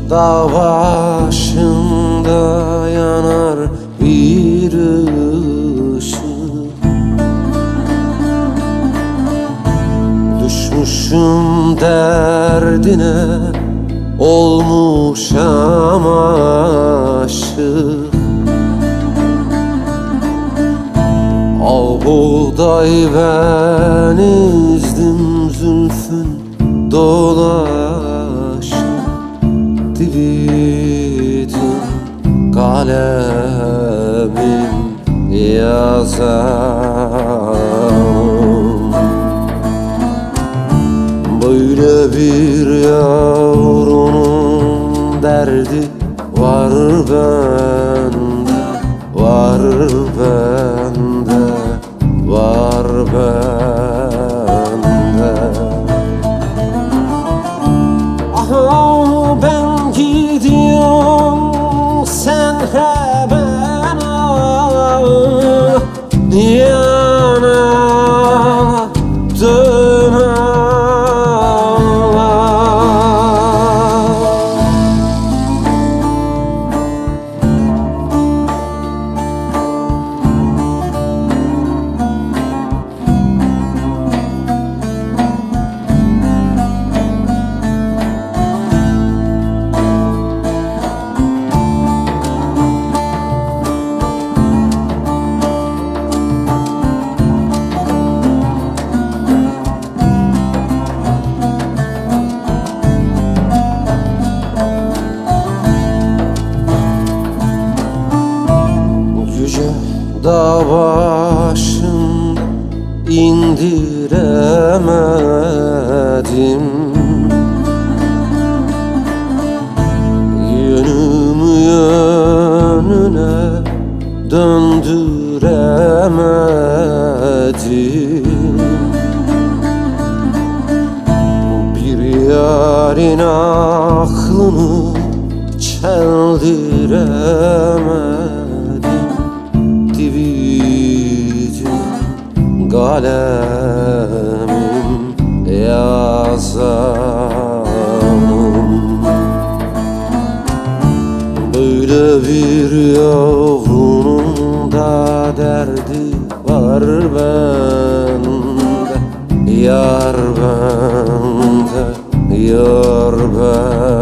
dağ başında yanar bir ışık. Düşmüşüm derdine, olmuşam aşık. Al buğday ben izdim, zülfün dolaşır. Dividim kalemim yazarım. Böyle bir yavrunun derdi var bende, var bende, var bende. Aha ben gidiyorum, sen hemen yana dön. Dağ başında indiremedim, yönümü yönüne döndüremedim. Bir yarın aklını çeldiremedim. Dividim kalemim yazarım. Böyle bir yavrunun da derdi var bende, yar bende, yar bende.